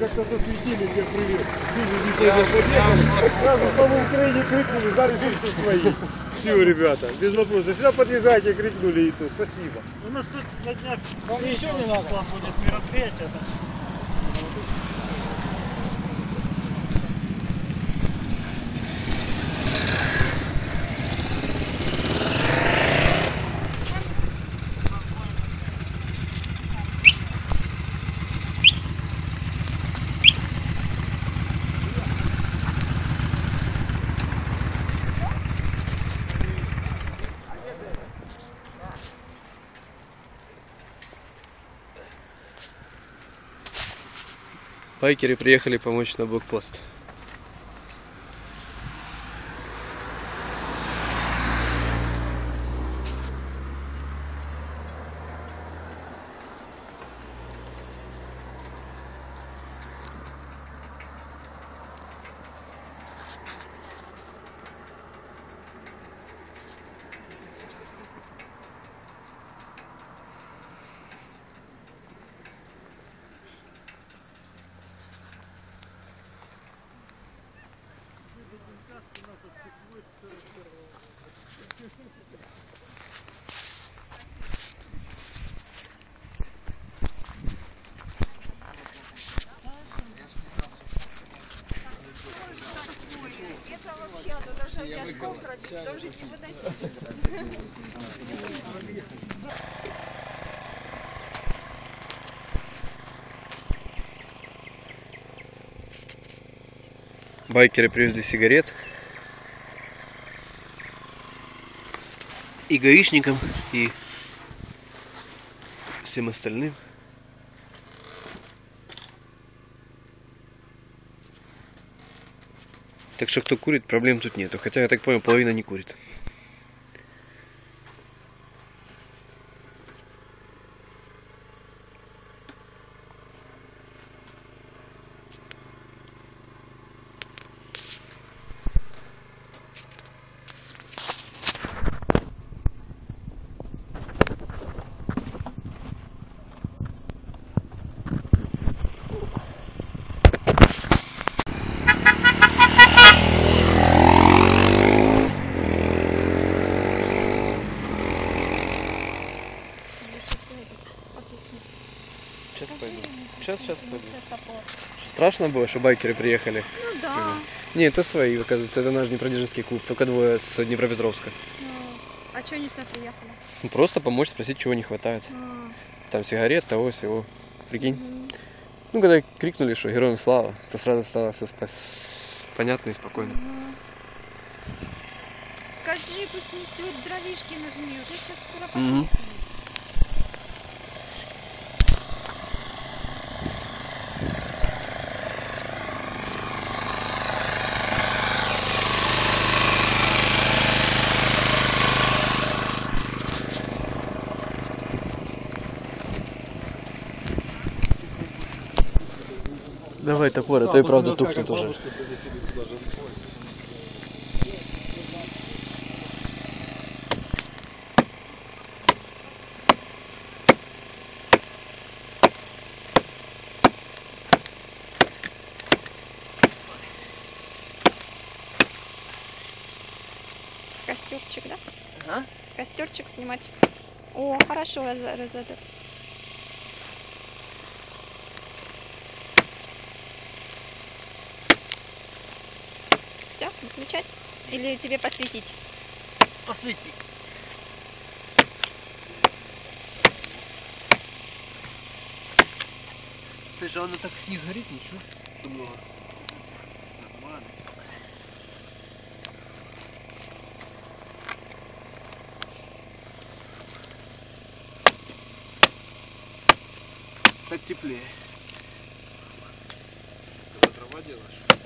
сейчас осветили, мне привет. Сразу в самом Украине крикнули, дали все свои. Все, ребята, без вопросов. Сюда подъезжайте, крикнули и то. Спасибо. У нас тут на днях еще числа будет мероприятие. Байкеры приехали помочь на блокпост. Байкеры привезли сигарет и гаишникам, и всем остальным. Так что кто курит, проблем тут нету. Хотя, я так понял, половина не курит. Сейчас пойду. Что, страшно было, что байкеры приехали? Ну да. Не, это свои, оказывается, это наш Днепродзержинский клуб, только двое с Днепропетровска. А что они сюда приехали? Ну, просто помочь, спросить, чего не хватает. Там сигарет, того всего. Прикинь. Ну, когда крикнули, что героям слава, то сразу стало все понятно и спокойно. Скажи, пусть несет, дровишки нажми, уже сейчас скоро потухнет. Давай топор, а то и правда тухнет уже. Костерчик, да? Ага. Костерчик снимать. О, хорошо разодет. Все, выключать? Или тебе посветить? Посвети. Слушай, а оно так не сгорит ничего? Много. Нормально. Так теплее. Когда дрова делаешь?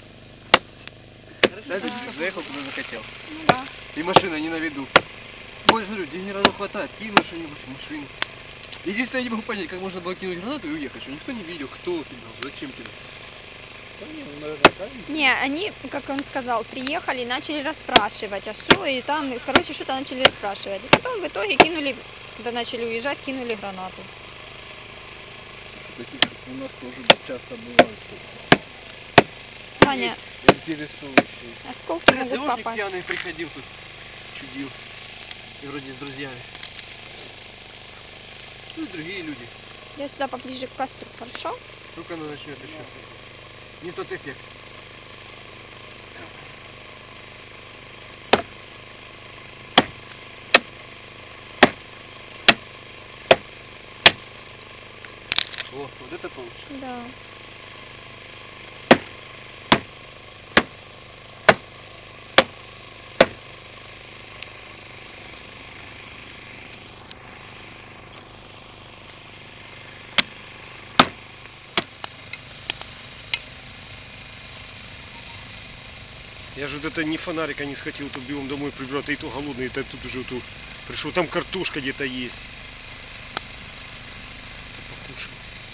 Да, ты заехал, куда захотел. Ну да. И машина не на виду. Больше говорю, где гранату хватает, кину что-нибудь в машину. Единственное, я не могу понять, как можно было кинуть гранату и уехать, что никто не видел, кто кидал, зачем кидал. Не, они, как он сказал, приехали и начали расспрашивать, а что, и там, короче, что-то начали расспрашивать. И потом в итоге кинули, когда начали уезжать, кинули гранату. таких, как у нас тоже часто бывает. Ваня, Интересующий. осколки могут ССОшник попасть. пьяный приходил тут, чудил. И вроде с друзьями. Ну и другие люди. Я сюда поближе к костру, хорошо? Вдруг оно начнет еще. Не тот эффект. О, вот это получше. Да. Я же вот это ни фонарика не схватил, то бегом домой прибрал, и то голодный, и тут уже тут пришел. Там картошка где-то есть. Это покушал.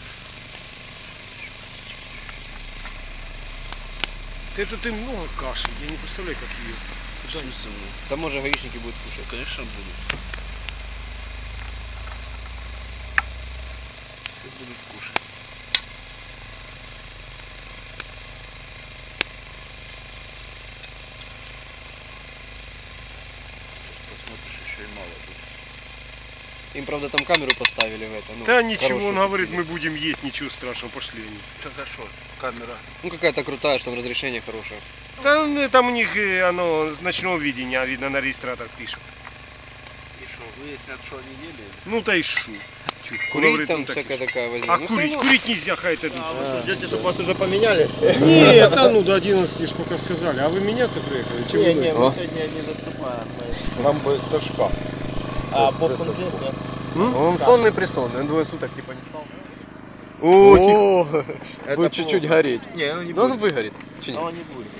Это ты много каши, я не представляю, как ее. Куда они? Там может гаишники будут кушать. Конечно, будут. Все будут кушать. Посмотришь, еще и мало будет. Им, правда, там камеру поставили в это. Ну, Да ничего, хорошую он говорит, купили. мы будем есть, ничего страшного, пошли они. Так а что, камера? Ну какая-то крутая, что там разрешение хорошее. Там у них оно с ночного видения, видно, на регистратор пишет. И что, выяснят, что они ели? Ну да и шу. Чё, он Курить говорит, там ну, так и всякая шу. такая возьми. А Ну, курить? всё равно. Курить нельзя, хай это Вы что, ждете, чтобы вас уже поменяли? Нет, а ну до 11 ж пока сказали. А вы меняться приехали? Чем вы? Не, О. мы сегодня не доступаем. Нам бы Сашка. А Бобкин здесь нет? Он сонный присонный, он 2 суток типа не спал. О, Это Будет чуть-чуть плохо. гореть. Не, ну не Но он будет. выгорит. Чи Но нет? он не будет.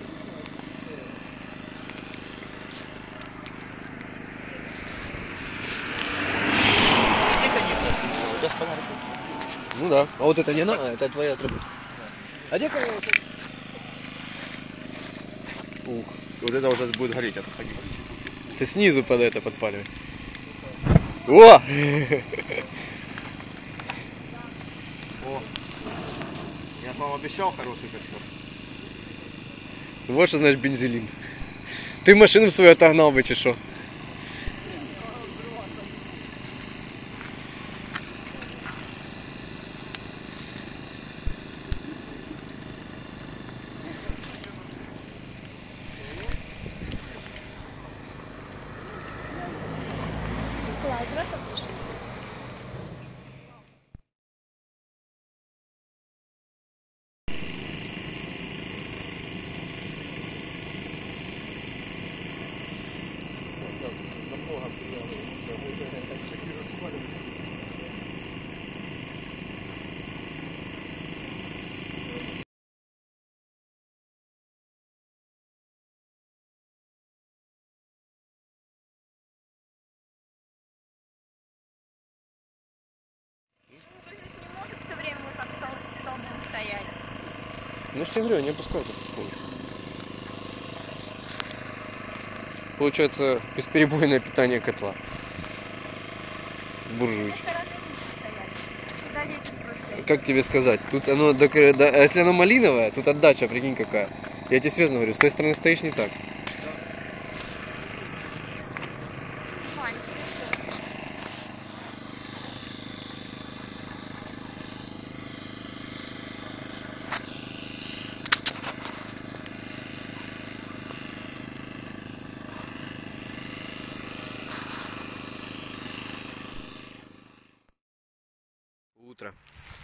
Сейчас фонарик. Ну да. А вот это не надо, это твоя атрибут. А где Ух, вот это уже будет гореть. Ты снизу под это подпаливай. О! Я вам обещал хороший костер. Вот что значит бензелин. Ты машину свою отогнал бы, чи шо? Все время вот так столбом стоять. Ну, что я говорю, не опускается потихонечку. Получается бесперебойное питание котла. Буржуйки. Куда ветер просто. Как тебе сказать? Тут оно, если оно малиновое, тут отдача, прикинь какая. Я тебе серьезно говорю, с той стороны стоишь не так. Вань, тебе что? Утро.